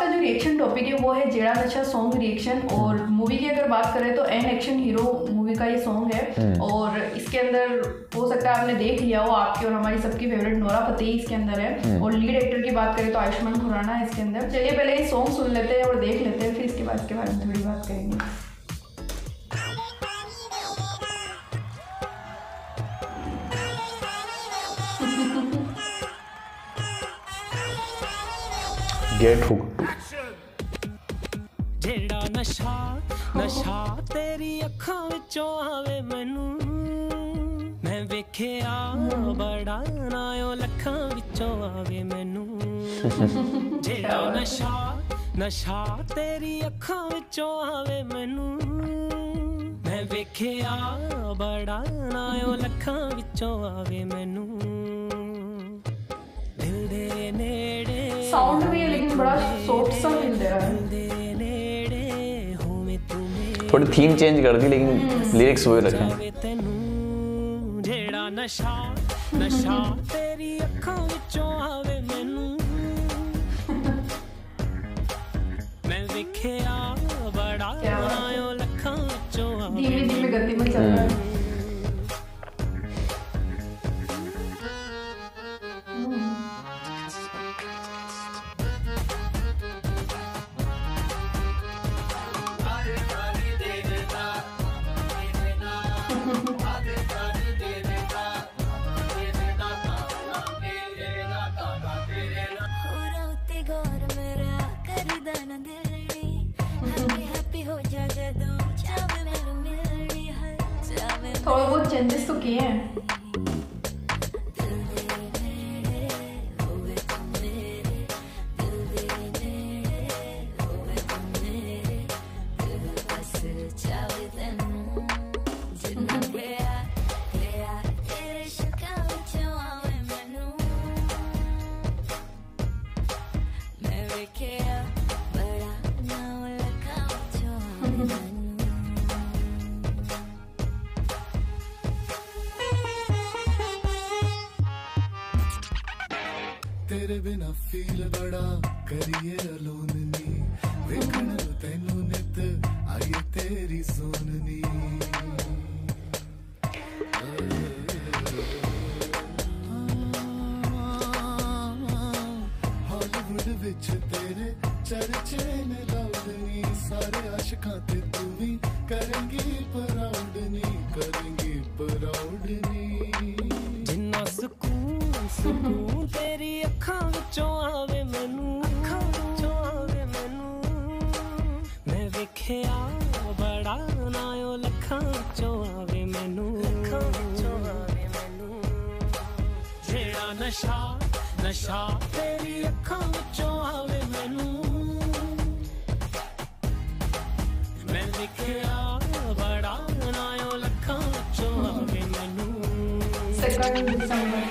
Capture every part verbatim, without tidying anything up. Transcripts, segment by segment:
का जो reaction topic है वो है जेड़ा नशा सॉन्ग रिएक्शन। और मूवी की अगर बात करें तो एन एक्शन हीरो मूवी का ये सॉन्ग है और इसके अंदर हो सकता है आपने देख लिया हो, आपकी और हमारी सबकी फेवरेट नोरा फतेही इसके अंदर है। और लीड एक्टर की बात करें तो आयुष्मान खुराना है इसके अंदर। चलिए पहले ये सॉन्ग सुन लेते हैं और देख लेते हैं, फिर इसके बाद इसके बारे में थोड़ी बात करेंगे। गेट हुक जेड़ा नशा नशा तेरी अखां विचों आवे मैनू मैं वेखिया बड़ा नायो लखां विचों आवे मैनू जेड़ा नशा नशा तेरी अखां विचों आवे मैनू मैं वेखिया बड़ा नायो लखां विचों आवे मैनू दिल दे नेड़े साउंड भी है लेकिन बड़ा सॉफ्ट सा फील दे रहा है। थोड़ी थीम चेंज कर दी लेकिन लिरिक्स वही रखे हैं। जेड़ा नशा नशा तेरी अखां विचों आवे मैनू मैं वेखिया बड़ा नायो लखां विचों आवे धीमे धीमे गति में चल रहा है। थोड़ा बहुत चेंजेस तो किए हैं। तेरे बिना फील बड़ा करिए अलोन नी वेखण तैनू नित आइए तेरी सोननी हॉलीवुड विच तेरे चर्चे ने लाउडनी सारे आशिकां ते तू भी करेंगी प्राउड नी करेंगी प्राउड नी जिन्ना सुकून सुकून तेरी अखां विचों आवे मैनू अखां विचों आवे मैनू मैं वेखिया बड़ा नायो लखां विचों आवे मैनू लखां विचों आवे मैनू जेड़ा नशा नशा तेरी अखां विचों आवे मैनू मैं वेखिया बड़ा नायो लखां विचों आवे मैनू सेकंड दिसंबर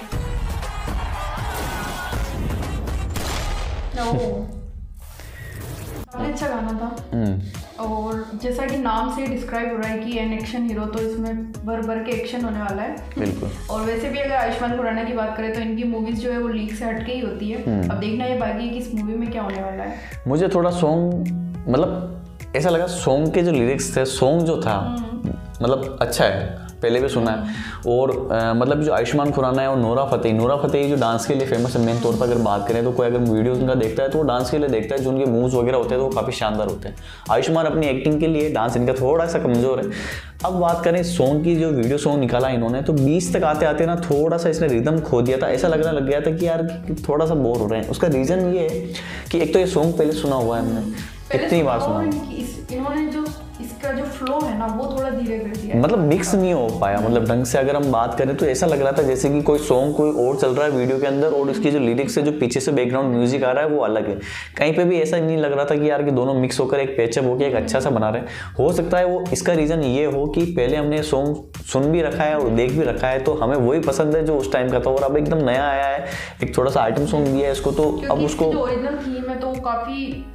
अच्छा गाना था। और जैसा कि नाम से डिस्क्राइब हो रहा है कि एन एक्शन हीरो, तो इसमें भर भर के एक्शन होने वाला है बिल्कुल। और वैसे भी अगर आयुष्मान खुराना की बात करें तो इनकी मूवीज जो है वो लीक से हटके ही होती है। अब देखना ये बाकी है कि इस मूवी में क्या होने वाला है। मुझे थोड़ा सॉन्ग मतलब ऐसा लगा, सॉन्ग के जो लिरिक्स थे, सॉन्ग जो था मतलब अच्छा है, पहले भी सुना है। और आ, मतलब जो आयुष्मान खुराना है और नोरा फतेही नोरा फतेही जो डांस के लिए फेमस है, मेन तौर पर अगर बात करें तो कोई अगर वीडियोस उनका देखता है तो वो डांस के लिए देखता है, जो उनके मूव्स वगैरह होते हैं तो वो काफ़ी शानदार होते हैं। आयुष्मान अपनी एक्टिंग के लिए, डांस इनका थोड़ा सा कमज़ोर है। अब बात करें सॉन्ग की, जो वीडियो सॉन्ग निकाला इन्होंने तो बीस तक आते आते ना थोड़ा सा इसने रिदम खो दिया था। ऐसा लगने लग गया था कि यार थोड़ा सा बोर हो रहे हैं। उसका रीज़न ये है कि एक तो ये सॉन्ग पहले सुना हुआ है हमने, कितनी बार सुना, इन्होंने जो इसका जो फ्लो है ना वो थोड़ा धीरे कर दिया, मतलब मिक्स नहीं हो पाया मतलब ढंग से। अगर हम बात करें तो ऐसा लग रहा था जैसे कि कोई सॉन्ग कोई और चल रहा है वीडियो के अंदर और इसकी जो लिरिक्स है, जो पीछे से बैकग्राउंड म्यूजिक आ रहा है वो अलग है। कहीं पे भी ऐसा नहीं लग रहा था कि यार कि दोनों मिक्स होकर एक पैचअप होकर एक अच्छा सा बना रहे हैं। हो सकता है वो इसका रीज़न ये हो कि पहले हमने सॉन्ग सुन भी रखा है और देख भी रखा है तो हमें वही पसंद है जो उस टाइम का था, और अब एकदम नया आया है, एक थोड़ा सा आइटम सॉन्ग दिया है इसको, तो अब उसको ओरिजिनल थीम है तो काफी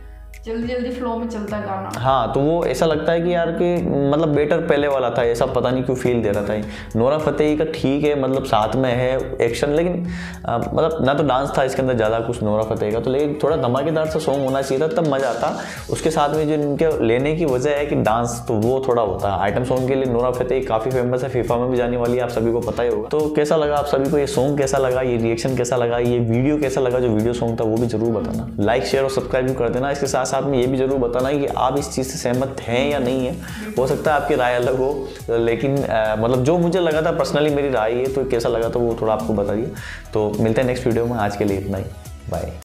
जल्दी जल्दी फ्लो में चलता गाना। हाँ, तो वो ऐसा लगता है कि यार कि मतलब बेटर पहले वाला था, ऐसा पता नहीं क्यों फील दे रहा था। नोरा फतेही का ठीक है, मतलब साथ में है एक्शन, लेकिन आ, मतलब ना तो डांस था इसके अंदर ज़्यादा कुछ नोरा फतेही का, तो लेकिन थोड़ा धमाकेदार सा सॉन्ग होना चाहिए था, तब मज़ा आता। उसके साथ में जो इनके लेने की वजह है कि डांस, तो वो थोड़ा होता है। आइटम सॉन्ग के लिए नोरा फतेही काफ़ी फेमस है, फीफा में भी जाने वाली है, आप सभी को पता ही होगा। तो कैसा लगा आप सभी को ये सॉन्ग, कैसा लगा ये रिएक्शन, कैसा लगा ये वीडियो, कैसा लगा जो वीडियो सॉन्ग था, वो भी जरूर बताना। लाइक शेयर और सब्सक्राइब भी कर देना। इसके साथ साथ में ये भी जरूर बताना कि आप इस चीज़ से सहमत हैं या नहीं है। हो सकता है आपकी राय अलग हो, लेकिन आ, मतलब जो मुझे लगा था पर्सनली मेरी राय है, तो कैसा लगा तो वो थोड़ा आपको बताइए। तो मिलते हैं नेक्स्ट वीडियो में, आज के लिए इतना ही, बाय।